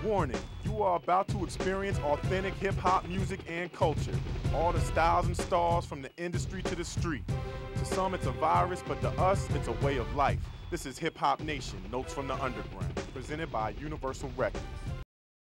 Warning, you are about to experience authentic hip-hop music and culture. All the styles and stars from the industry to the street. To some it's a virus, but to us it's a way of life. This is Hip Hop Nation, Notes from the Underground, presented by Universal Records.